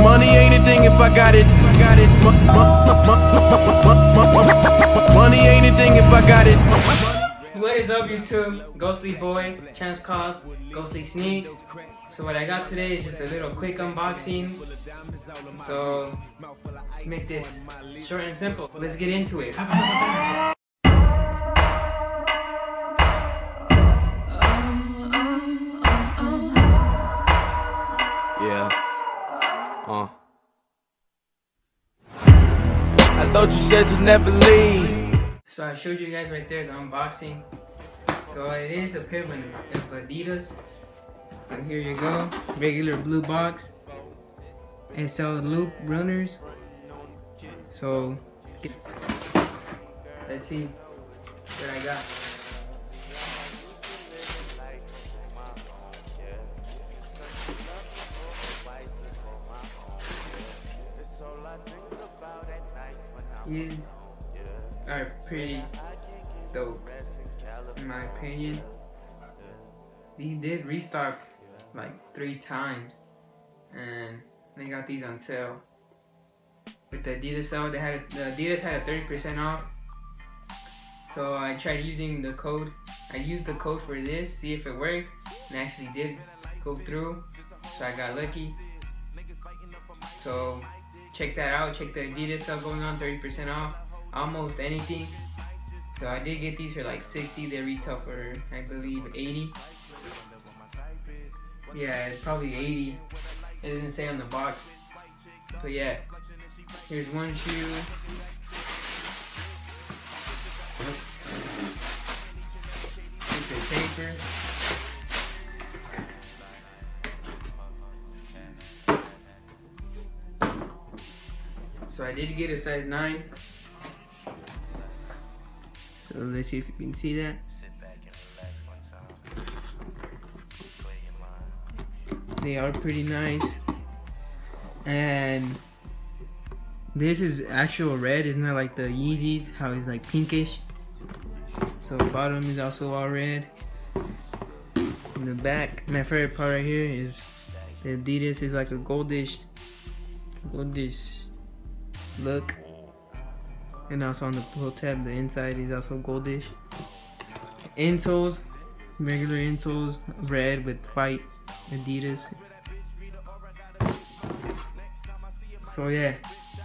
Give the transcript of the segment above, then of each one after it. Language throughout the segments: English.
Money ain't a thing if I got it. Money ain't a thing if I got it. What is up, YouTube? Ghostly Boy, channel's called Ghostly Sneaks. So what I got today is just a little quick unboxing. So let's make this short and simple. Let's get into it. Yeah. I thought you said you'd never leave. So I showed you guys right there the unboxing. So it is a pair of Adidas. So here you go, regular blue box. And sell loop runners. So let's see what I got. These are pretty dope, in my opinion. These did restock like 3 times, and they got these on sale. With the Adidas sale, the Adidas had a 30% off. So I tried using the code. I used the code for this, see if it worked, and it actually did go through. So I got lucky. So check that out. Check the Adidas sale going on, 30% off, almost anything. So I did get these for like 60. They retail for, I believe, 80. Yeah, probably 80. It doesn't say on the box. So yeah, here's one shoe. Here's the paper. So I did get a size 9. So let's see if you can see that. They are pretty nice. And this is actual red. It's not like the Yeezys, how it's like pinkish. So the bottom is also all red. In the back, my favorite part right here is the Adidas is like a goldish look. And also on the pull tab, the inside is also goldish. Insoles, regular insoles, red with white Adidas. So yeah,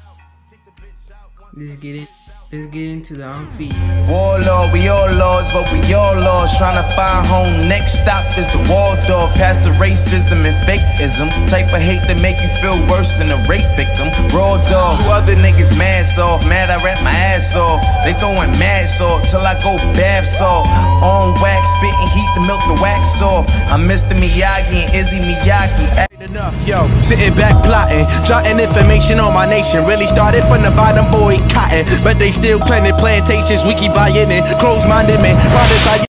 let's get into the on feet. Warlord, we all lords, but we all lost. Trying to find home. Next stop is the Waldorf. Past the racism and fakeism. Type of hate that make you feel worse than a rape victim. Raw dog. You other niggas mad soft. Mad I rap my ass off. They throwing mad salt till I go bath salt. On wax, spitting heat to milk the wax off. I'm Mr. Miyagi and Izzy Miyagi. Enough, yo, sitting back plotting, jotting information on my nation. Really started from the bottom, boy, cotton, but they still planted plantations. We keep buying it, close-minded man.